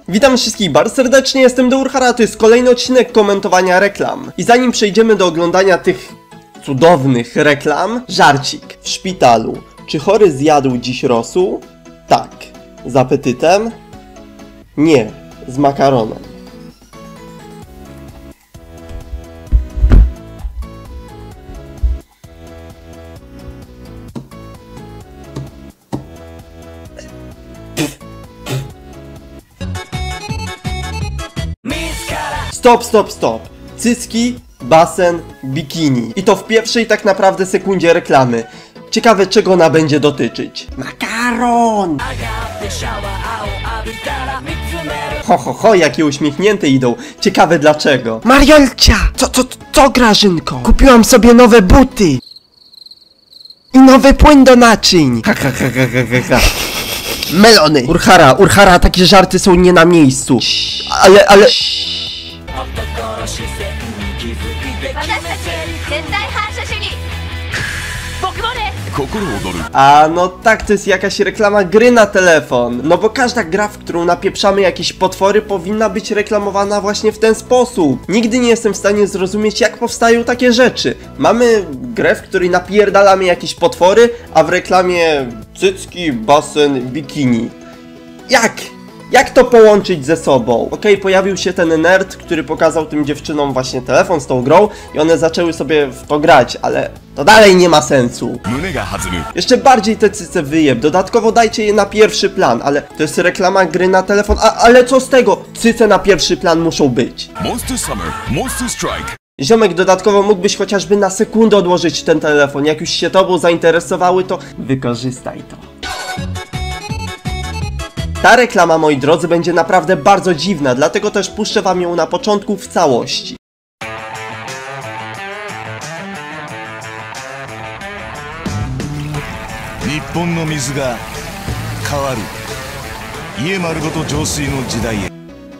Witam wszystkich bardzo serdecznie, jestem Deurhara, to jest kolejny odcinek komentowania reklam. I zanim przejdziemy do oglądania tych cudownych reklam, żarcik. W szpitalu. Czy chory zjadł dziś rosół? Tak. Z apetytem? Nie. Z makaronem. Stop. Cycki, basen, bikini. I to w pierwszej tak naprawdę sekundzie reklamy. Ciekawe, czego ona będzie dotyczyć. Makaron! Ho, jakie uśmiechnięte idą. Ciekawe dlaczego. Mariolcia! Co Grażynko? Kupiłam sobie nowe buty. I nowy płyn do naczyń. Melony! Urhara, takie żarty są nie na miejscu. Ale... A no tak, to jest jakaś reklama gry na telefon. No bo każda gra, w którą napieprzamy jakieś potwory, powinna być reklamowana właśnie w ten sposób. Nigdy nie jestem w stanie zrozumieć, jak powstają takie rzeczy. Mamy grę, w której napierdalamy jakieś potwory, a w reklamie cycki, basen, bikini. Jak to połączyć ze sobą? Okej, pojawił się ten nerd, który pokazał tym dziewczynom właśnie telefon z tą grą i one zaczęły sobie w to grać, ale to dalej nie ma sensu. Jeszcze bardziej te cyce wyjeb, dodatkowo dajcie je na pierwszy plan, ale to jest reklama gry na telefon, ale co z tego? Cyce na pierwszy plan muszą być. Monster Summer, Monster Strike. Ziomek, dodatkowo mógłbyś chociażby na sekundę odłożyć ten telefon, jak już się tobą zainteresowały, to wykorzystaj to. Ta reklama, moi drodzy, będzie naprawdę bardzo dziwna, dlatego też puszczę wam ją na początku w całości. Nippon no mizu ga kawaru. Ie marugoto jousui no jidai e.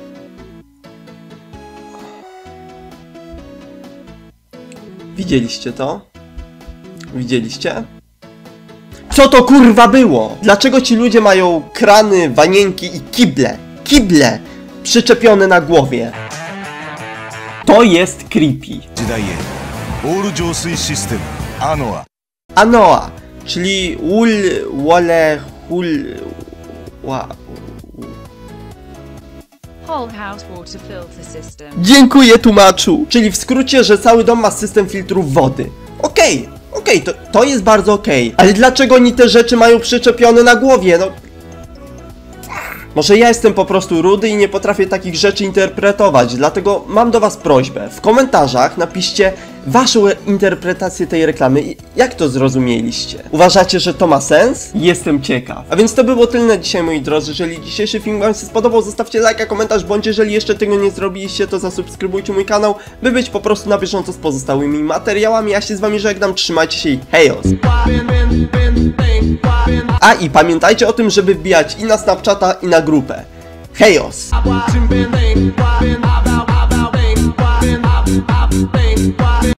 Widzieliście to? Widzieliście? Co to kurwa było? Dlaczego ci ludzie mają krany, wanienki i kible przyczepione na głowie? To jest creepy. Anoa, czyli Whole house water filter system. Dziękuję, tłumaczu. Czyli w skrócie, że cały dom ma system filtrów wody. Okej, to jest bardzo okej. Ale dlaczego oni te rzeczy mają przyczepione na głowie? No... Może ja jestem po prostu rudy i nie potrafię takich rzeczy interpretować, dlatego mam do was prośbę. W komentarzach napiszcie waszą interpretację tej reklamy i jak to zrozumieliście. Uważacie, że to ma sens? Jestem ciekaw. A więc to było tyle na dzisiaj, moi drodzy. Jeżeli dzisiejszy film wam się spodobał, zostawcie lajka, komentarz, bądź jeżeli jeszcze tego nie zrobiliście, to zasubskrybujcie mój kanał, by być po prostu na bieżąco z pozostałymi materiałami. Ja się z wami żegnam, trzymajcie się i hejos! A i pamiętajcie o tym, żeby wbijać i na Snapchata, i na grupę. Hejos!